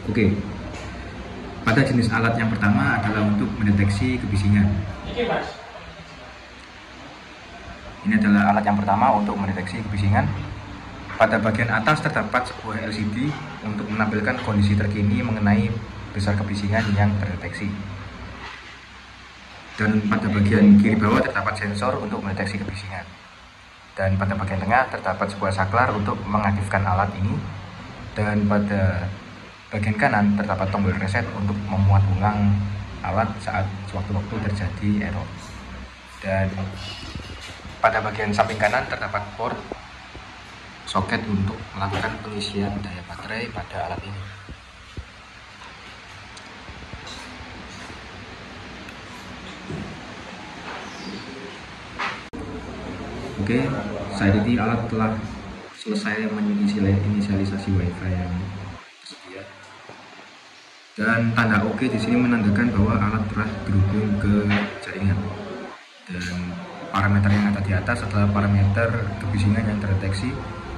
Oke, pada jenis alat yang pertama adalah untuk mendeteksi kebisingan. Ini adalah alat yang pertama untuk mendeteksi kebisingan. Pada bagian atas terdapat sebuah LCD untuk menampilkan kondisi terkini mengenai besar kebisingan yang terdeteksi. Dan pada bagian kiri bawah terdapat sensor untuk mendeteksi kebisingan. Dan pada bagian tengah terdapat sebuah saklar untuk mengaktifkan alat ini. Dan pada bagian kanan terdapat tombol reset untuk memuat ulang alat saat sewaktu-waktu terjadi error. Dan pada bagian samping kanan terdapat port soket untuk melakukan pengisian daya baterai pada alat ini. Oke, saat ini alat telah selesai menginisialisasi WiFi yang tersedia. Dan tanda OK di sini menandakan bahwa alat telah terhubung ke jaringan. Dan parameter yang ada di atas adalah parameter kebisingan yang terdeteksi.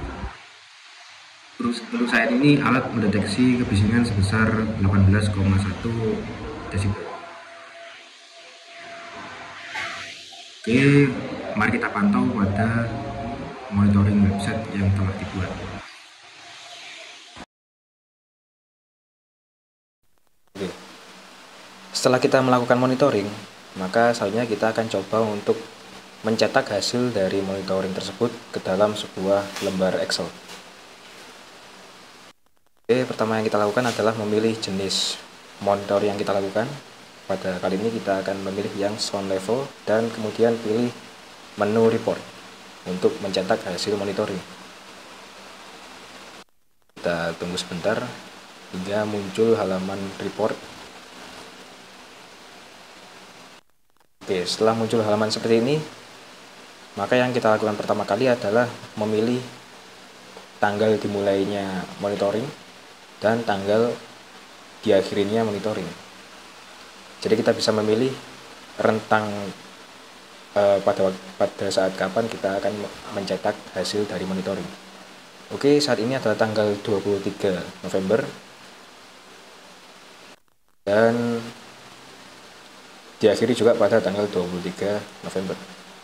Untuk saat ini alat mendeteksi kebisingan sebesar 18,1 desibel. Oke, mari kita pantau pada monitoring website yang telah dibuat. Oke. Setelah kita melakukan monitoring, maka selanjutnya kita akan coba untuk mencetak hasil dari monitoring tersebut ke dalam sebuah lembar Excel. Oke, pertama yang kita lakukan adalah memilih jenis monitor yang kita lakukan. Pada kali ini kita akan memilih yang sound level dan kemudian pilih menu report untuk mencetak hasil monitoring. Kita tunggu sebentar hingga muncul halaman report. Oke, setelah muncul halaman seperti ini, maka yang kita lakukan pertama kali adalah memilih tanggal dimulainya monitoring dan tanggal diakhirinya monitoring. Jadi kita bisa memilih rentang pada saat kapan kita akan mencetak hasil dari monitoring. Oke, saat ini adalah tanggal 23 November dan diakhiri juga pada tanggal 23 November.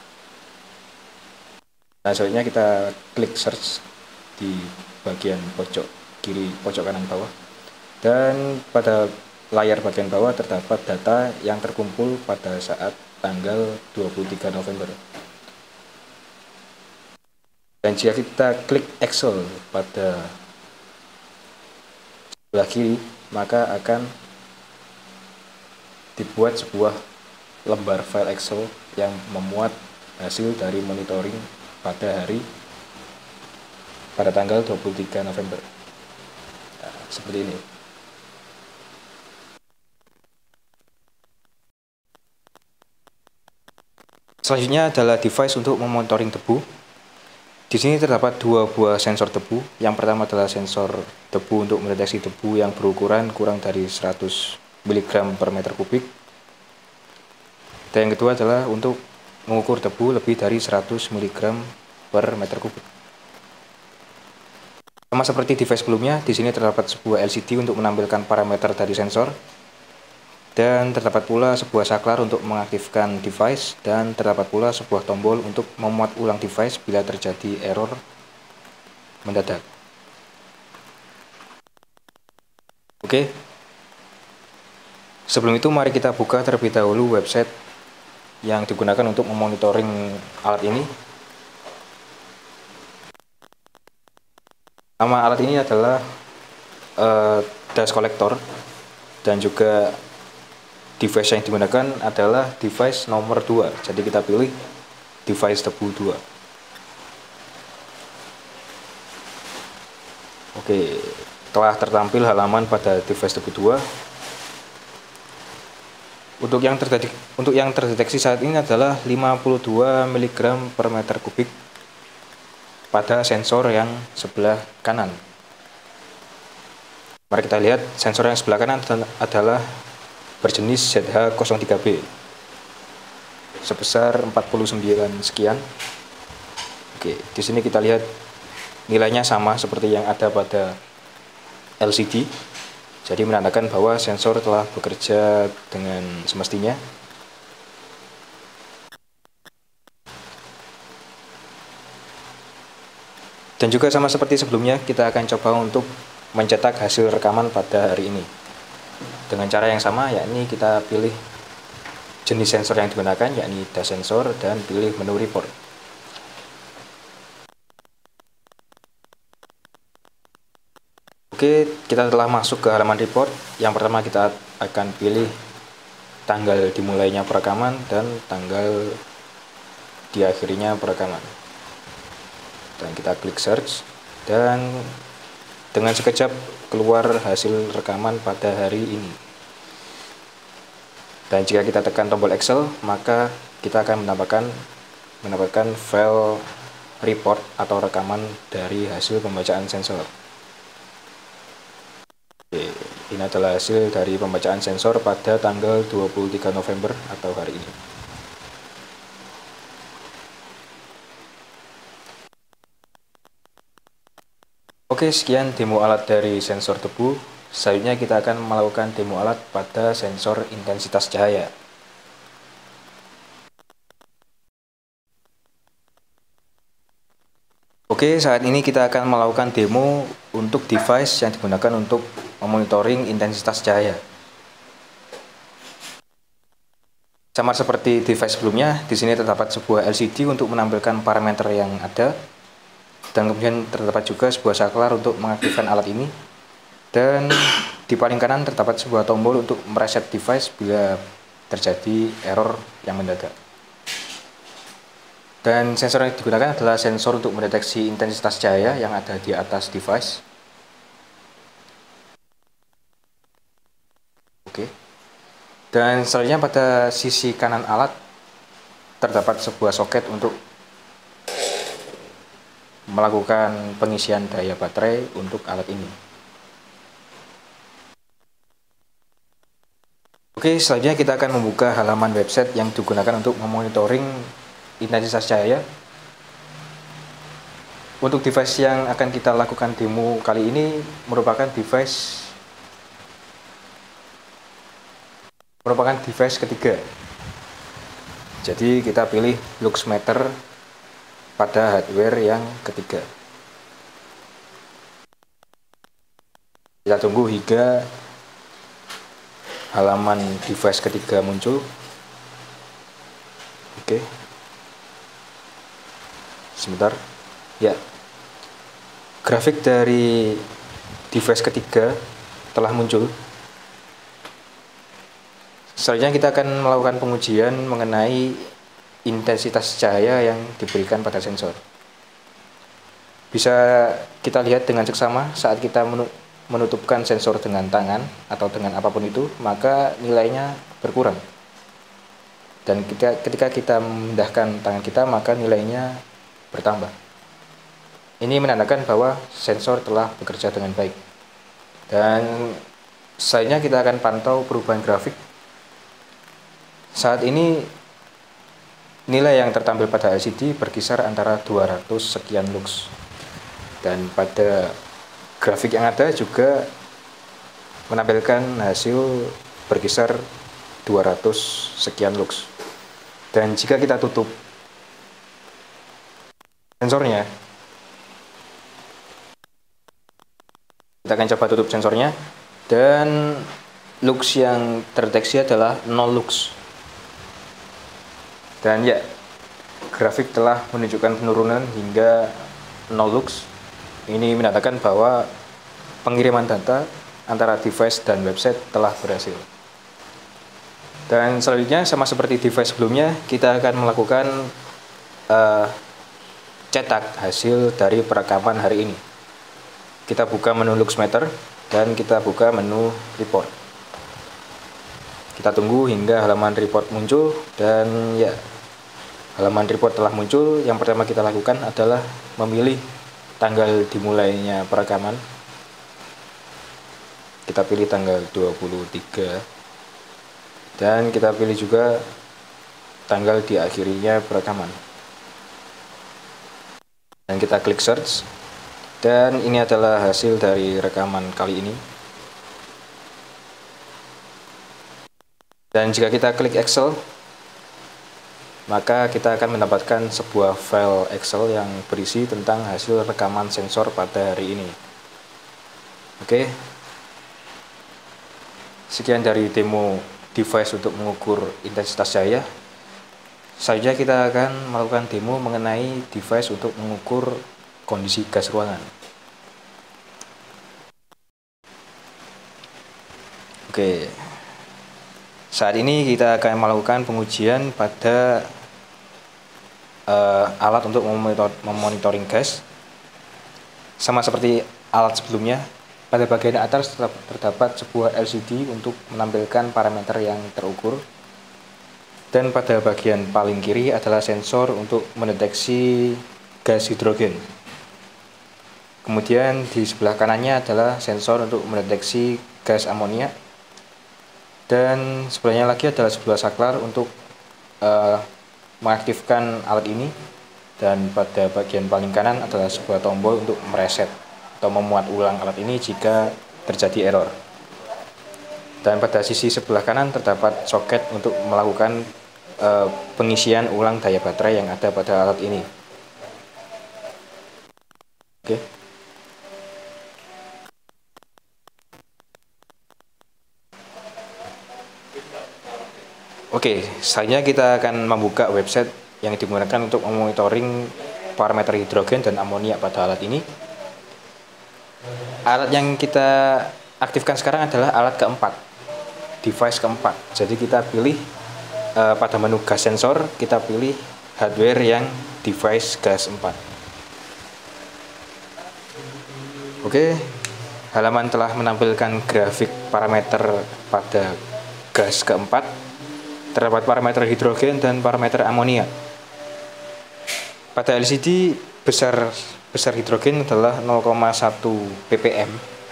Nah, selanjutnya kita klik search di bagian pojok kiri, pojok kanan bawah, dan pada layar bagian bawah terdapat data yang terkumpul pada saat tanggal 23 November. Dan jika kita klik Excel pada sebelah kiri, maka akan dibuat sebuah lembar file Excel yang memuat hasil dari monitoring pada tanggal 23 November. Nah, seperti ini. Selanjutnya adalah device untuk memonitoring debu. Di sini terdapat dua buah sensor debu. Yang pertama adalah sensor debu untuk mendeteksi debu yang berukuran kurang dari 100 mg per meter kubik. Dan yang kedua adalah untuk mengukur debu lebih dari 100 mg per meter kubik. Sama seperti device sebelumnya, di sini terdapat sebuah LCD untuk menampilkan parameter dari sensor. Dan terdapat pula sebuah saklar untuk mengaktifkan device, dan terdapat pula sebuah tombol untuk memuat ulang device bila terjadi error mendadak. Oke, sebelum itu mari kita buka terlebih dahulu website yang digunakan untuk memonitoring alat ini. Nama alat ini adalah dust collector, dan juga device yang digunakan adalah device nomor 2. Jadi kita pilih device debu 2. Oke, telah tertampil halaman pada device debu 2. Untuk yang terdeteksi saat ini adalah 52 mg per meter kubik pada sensor yang sebelah kanan. Mari kita lihat sensor yang sebelah kanan adalah berjenis ZH03B sebesar 49 sekian. Oke, di sini kita lihat nilainya sama seperti yang ada pada LCD. Jadi menandakan bahwa sensor telah bekerja dengan semestinya. Dan juga sama seperti sebelumnya, kita akan coba untuk mencetak hasil rekaman pada hari ini. Dengan cara yang sama, yakni kita pilih jenis sensor yang digunakan, yakni dash sensor, dan pilih menu report. Oke, kita telah masuk ke halaman report. Yang pertama kita akan pilih tanggal dimulainya perekaman dan tanggal diakhirinya perekaman. Dan kita klik search, dan dengan sekejap keluar hasil rekaman pada hari ini. Dan jika kita tekan tombol Excel, maka kita akan mendapatkan file report atau rekaman dari hasil pembacaan sensor. Oke, ini adalah hasil dari pembacaan sensor pada tanggal 23 November atau hari ini. Oke, sekian demo alat dari sensor debu. Selanjutnya kita akan melakukan demo alat pada sensor intensitas cahaya. Oke, saat ini kita akan melakukan demo untuk device yang digunakan untuk memonitoring intensitas cahaya. Sama seperti device sebelumnya, di sini terdapat sebuah LCD untuk menampilkan parameter yang ada, dan kemudian terdapat juga sebuah saklar untuk mengaktifkan alat ini, dan di paling kanan terdapat sebuah tombol untuk mereset device bila terjadi error yang mendadak. Dan sensor yang digunakan adalah sensor untuk mendeteksi intensitas cahaya yang ada di atas device. Oke. Dan selanjutnya pada sisi kanan alat terdapat sebuah soket untuk melakukan pengisian daya baterai untuk alat ini. Oke, selanjutnya kita akan membuka halaman website yang digunakan untuk memonitoring intensitas cahaya. Untuk device yang akan kita lakukan demo kali ini merupakan device ketiga. Jadi kita pilih luxmeter pada hardware yang ketiga. Kita tunggu hingga halaman device ketiga muncul. Oke. Sebentar. Ya. Grafik dari device ketiga telah muncul. Selanjutnya kita akan melakukan pengujian mengenai intensitas cahaya yang diberikan pada sensor. Bisa kita lihat dengan seksama saat kita menutupkan sensor dengan tangan atau dengan apapun itu, maka nilainya berkurang. Dan ketika kita memindahkan tangan kita, maka nilainya bertambah. Ini menandakan bahwa sensor telah bekerja dengan baik. Dan selanjutnya kita akan pantau perubahan grafik. Saat ini nilai yang tertampil pada LCD berkisar antara 200 sekian lux. Dan pada grafik yang ada juga menampilkan hasil berkisar 200 sekian lux. Dan jika kita tutup sensornya, kita akan coba tutup sensornya, dan lux yang terdeteksi adalah 0 lux. Dan ya, grafik telah menunjukkan penurunan hingga 0 lux. Ini menandakan bahwa pengiriman data antara device dan website telah berhasil. Dan selanjutnya sama seperti device sebelumnya, kita akan melakukan cetak hasil dari perekaman hari ini. Kita buka menu luxmeter dan kita buka menu report. Kita tunggu hingga halaman report muncul, dan ya, halaman report telah muncul. Yang pertama kita lakukan adalah memilih tanggal dimulainya perekaman. Kita pilih tanggal 23, dan kita pilih juga tanggal diakhirinya perekaman. Dan kita klik search, dan ini adalah hasil dari rekaman kali ini. Dan jika kita klik Excel, maka kita akan mendapatkan sebuah file Excel yang berisi tentang hasil rekaman sensor pada hari ini. Oke, sekian dari demo device untuk mengukur intensitas cahaya. Selanjutnya kita akan melakukan demo mengenai device untuk mengukur kondisi gas ruangan. Oke, saat ini kita akan melakukan pengujian pada alat untuk memonitoring gas. Sama seperti alat sebelumnya, pada bagian atas terdapat sebuah LCD untuk menampilkan parameter yang terukur. Dan pada bagian paling kiri adalah sensor untuk mendeteksi gas hidrogen. Kemudian di sebelah kanannya adalah sensor untuk mendeteksi gas amonia. Dan sebelahnya lagi adalah sebuah saklar untuk mengaktifkan alat ini, dan pada bagian paling kanan adalah sebuah tombol untuk mereset atau memuat ulang alat ini jika terjadi error. Dan pada sisi sebelah kanan terdapat soket untuk melakukan pengisian ulang daya baterai yang ada pada alat ini. Oke. Oke, selanjutnya kita akan membuka website yang digunakan untuk memonitoring parameter hidrogen dan amonia pada alat ini. Alat yang kita aktifkan sekarang adalah alat keempat, device keempat. Jadi kita pilih pada menu gas sensor, kita pilih hardware yang device gas 4. Oke, halaman telah menampilkan grafik parameter pada gas keempat. Terdapat parameter hidrogen dan parameter amonia. Pada LCD besar hidrogen adalah 0,1 ppm.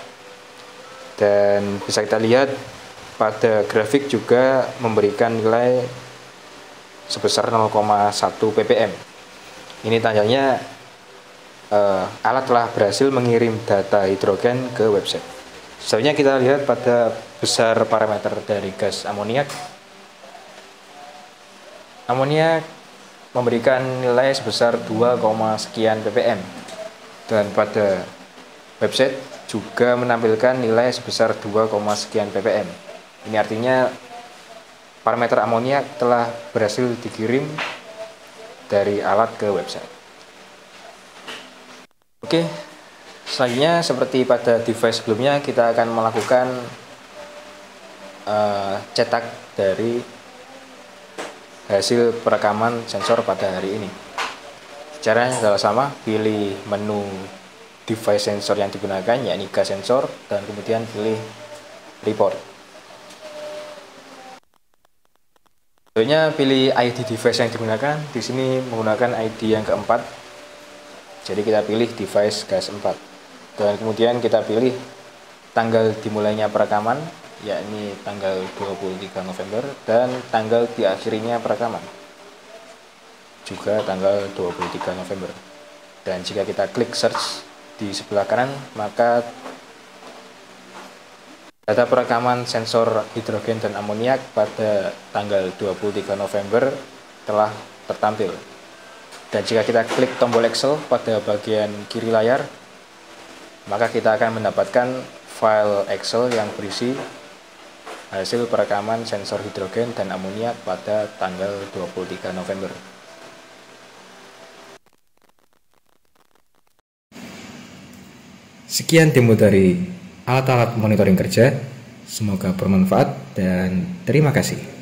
Dan bisa kita lihat pada grafik juga memberikan nilai sebesar 0,1 ppm. Ini tandanya alat telah berhasil mengirim data hidrogen ke website. Selanjutnya kita lihat pada besar parameter dari gas amoniak. Amoniak memberikan nilai sebesar 2, sekian ppm, dan pada website juga menampilkan nilai sebesar 2, sekian ppm. Ini artinya parameter amoniak telah berhasil dikirim dari alat ke website. Oke, selanjutnya seperti pada device sebelumnya, kita akan melakukan cetak dari hasil perekaman sensor pada hari ini. Caranya adalah sama, pilih menu device sensor yang digunakan, yakni gas sensor, dan kemudian pilih report. Selanjutnya pilih ID device yang digunakan. Di sini menggunakan ID yang keempat. Jadi kita pilih device gas 4. Dan kemudian kita pilih tanggal dimulainya perekaman, yakni tanggal 23 November, dan tanggal diakhirinya perekaman juga tanggal 23 November. Dan jika kita klik search di sebelah kanan, maka data perekaman sensor hidrogen dan amoniak pada tanggal 23 November telah tertampil. Dan jika kita klik tombol Excel pada bagian kiri layar, maka kita akan mendapatkan file Excel yang berisi hasil perekaman sensor hidrogen dan amoniak pada tanggal 23 November. Sekian demo dari alat-alat monitoring kerja. Semoga bermanfaat dan terima kasih.